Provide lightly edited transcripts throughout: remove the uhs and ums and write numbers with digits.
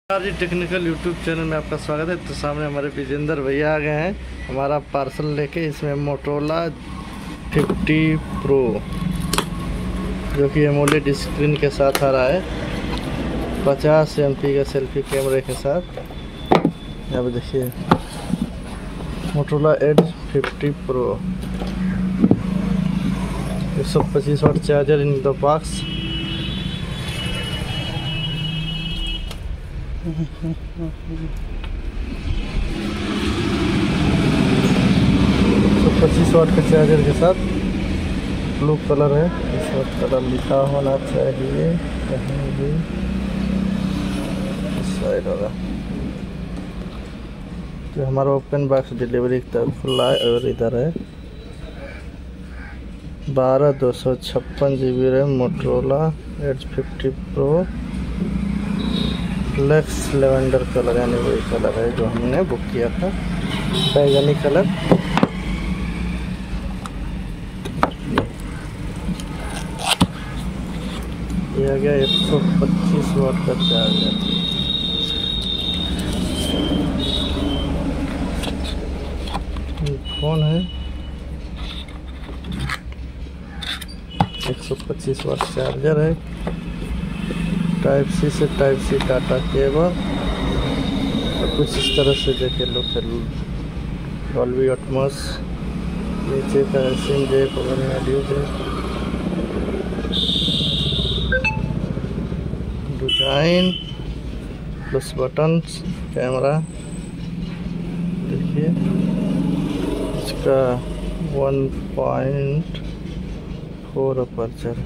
जी technical YouTube channel में आपका स्वागत है। तो सामने हमारे विजेंद्र भैया आ गए हैं हमारा पार्सल लेके। इसमें मोटोरोला 50 प्रो जो कि एमोलेड स्क्रीन के साथ आ रहा है, 50 MP का सेल्फी कैमरे के साथ। यहाँ पे देखिए Motorola Edge 50 pro, 125 watt charger in the box. 125 watt के चार्जर के साथ ब्लू कलर है। इसमें कलर लिखा होना चाहिए कहीं भी, साइड होगा। तो हमारा ओपन बॉक्स डिलीवरी की तरफ खुला है और इधर है 12/256 GB RAM Motorola Edge 50 pro luxe lavender colour, यानी वही कलर है जो हमने बुक किया था, बैगनी कलर। ये आ गया 125 वाट का चार्जर। फोन है 125 वाट चार्जर है, टाइप सी से टाइप सी डाटा केबल, और कुछ इस तरह से देखे लो। फिर डॉल्बी एटमॉस, नीचे का सिम जैक और audio jack, design plus buttons, camera देखिए इसका 1.4 अपर्चर।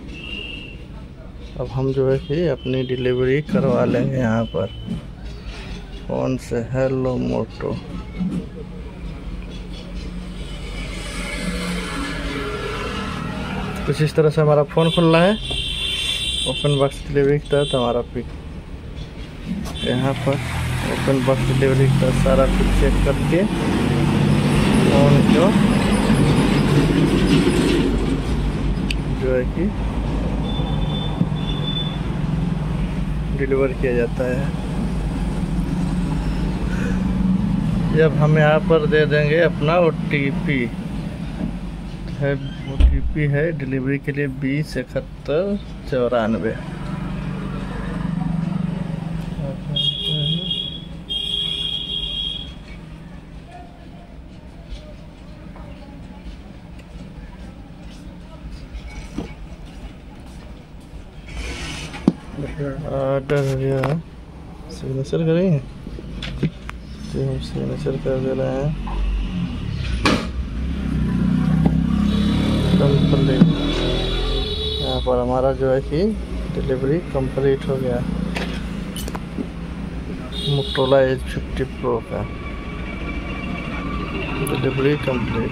अब हम जो है कि अपनी डिलीवरी करवा लेंगे यहाँ पर फ़ोन से। हेलो मोटो, कुछ इस तरह से हमारा फ़ोन खुल रहा है ओपन बॉक्स डिलीवरी की तरह। हमारा पिक यहाँ पर ओपन बॉक्स डिलीवरी की तरह सारा पिक चेक करके फ़ोन जो है कि डिलीवर किया जाता है। जब हम यहाँ पर दे देंगे अपना OTP है, OTP है डिलीवरी के लिए 207194। ऑर्डर हो गया, सिग्नेचर करेंगे तो हम सिग्नेचर कर दे रहे हैं। कंप्लीट, यहाँ पर हमारा जो है कि डिलीवरी कंप्लीट हो गया मोटोरोला एज 50 प्रो का डिलीवरी कंप्लीट।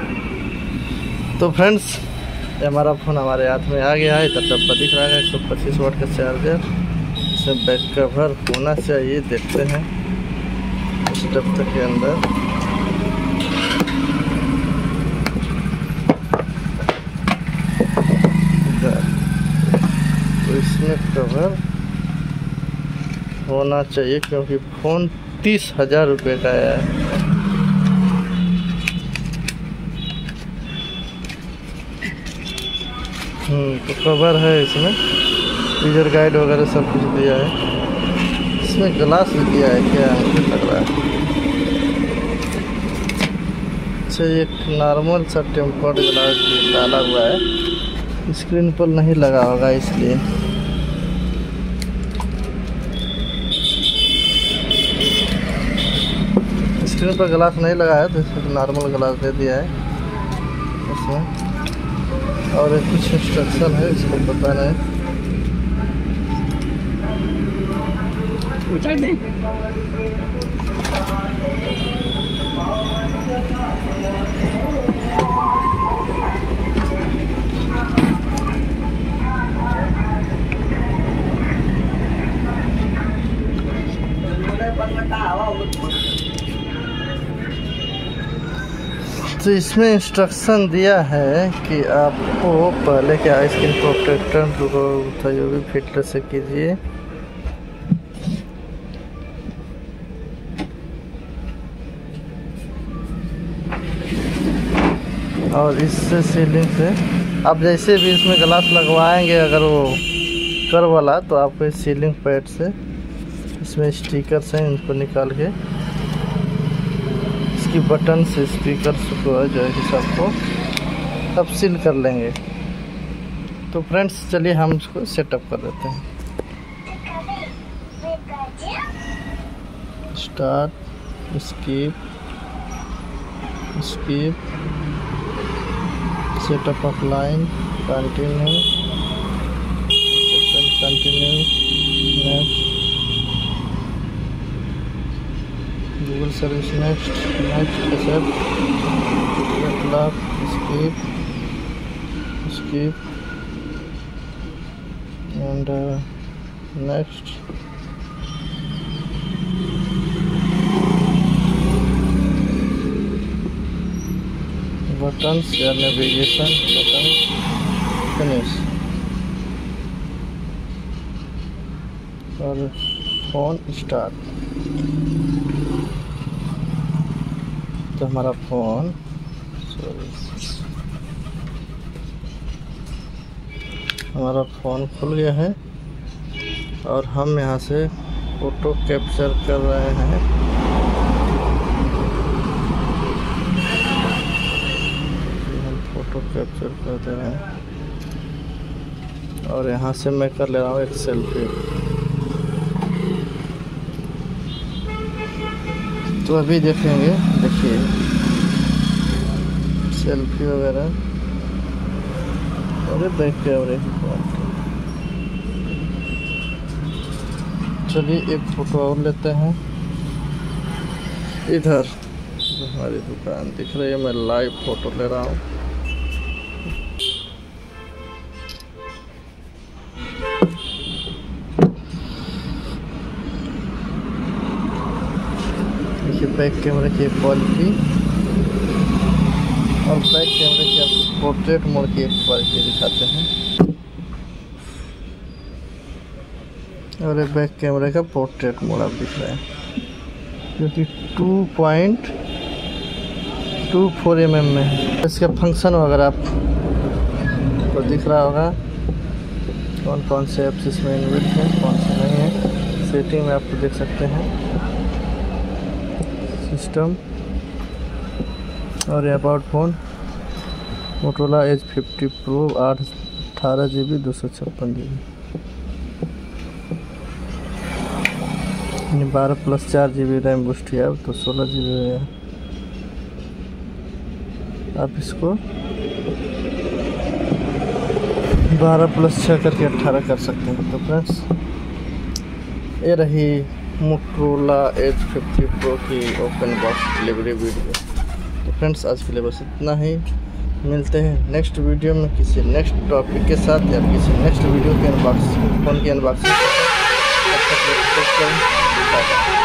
तो फ्रेंड्स ये हमारा फ़ोन हमारे हाथ में आ गया है। इधर डब्बा दिख रहा है 125 वाट का चार्जर, इसमें बैक कवर होना चाहिए। देखते हैं इस डब्बे के अंदर तो इसमें कवर होना चाहिए क्योंकि फ़ोन 30,000 रुपये का आया है। तो कवर है, इसमें यूजर गाइड वगैरह सब कुछ दिया है। इसमें ग्लास भी दिया है क्या, मुझे लग रहा है। अच्छा, एक नॉर्मल सा टेम्पर्ड ग्लास भी डाला हुआ है, स्क्रीन पर नहीं लगा होगा इसलिए। स्क्रीन पर ग्लास नहीं लगा है तो इसमें नॉर्मल ग्लास दे दिया है इसमें। और कुछ इंस्ट्रक्शन है, इसको पता नहीं। तो इसमें इंस्ट्रक्शन दिया है कि आपको पहले क्या स्क्रीन प्रोटेक्टर जो भी फिल्टर से कीजिए। और इससे सीलिंग से आप जैसे भी इसमें ग्लास लगवाएंगे, अगर वो कर वाला, तो आपको इस सीलिंग पैड से इसमें स्टिकर्स हैं, इनको निकाल के इसकी बटन से स्पीकर को जो है सबको सब सील कर लेंगे। तो फ्रेंड्स चलिए हम इसको सेटअप कर देते हैं। Start, skip, setup offline, continue, next, Google service, next, accept, lock, skip and next, buttons, your navigation buttons, finish, और फोन स्टार्ट। तो हमारा फोन खुल गया है और हम यहाँ से फ़ोटो कैप्चर कर रहे हैं। हम फ़ोटो कैप्चर कर दे रहे हैं और यहाँ से मैं कर ले रहा हूँ एक सेल्फी। तो अभी देखेंगे, देखिए सेल्फी वगैरह, अरे बैक कैमरे की क्वालिटी। चलिए एक फ़ोटो और लेते हैं। इधर हमारी दुकान दिख रही है, मैं लाइव फ़ोटो ले रहा हूँ। देखिए बैक कैमरे की क्वालिटी और बैक कैमरे की आपको पोर्ट्रेट मोड की एक क्वालिटी दिखाते हैं। और ये बैक कैमरे का पोर्ट्रेट मोड आप दिख रहे हैं, जो कि 2.24 mm में है। इसका फंक्शन वगैरह आपको दिख रहा होगा, कौन कौन से ऐप्स इसमें इनबिल्ट हैं, कौन से नहीं है। सेटिंग में आपको देख सकते हैं सिस्टम, और about phone Motorola Edge 50 pro 18 GB 256 GB, 12+4 GB RAM boost है, अब तो 16 GB है। आप इसको 12+6 करके 18 कर सकते हैं। तो फ्रेंड्स ये रही मोटोरोला एज 50 प्रो की ओपन बॉक्स डिलीवरी वीडियो। तो फ्रेंड्स आज के लिए बस इतना ही, मिलते हैं नेक्स्ट वीडियो में किसी नेक्स्ट टॉपिक के साथ या किसी नेक्स्ट वीडियो के अनबॉक्सिंग, फ़ोन की अनबॉक्सिंग।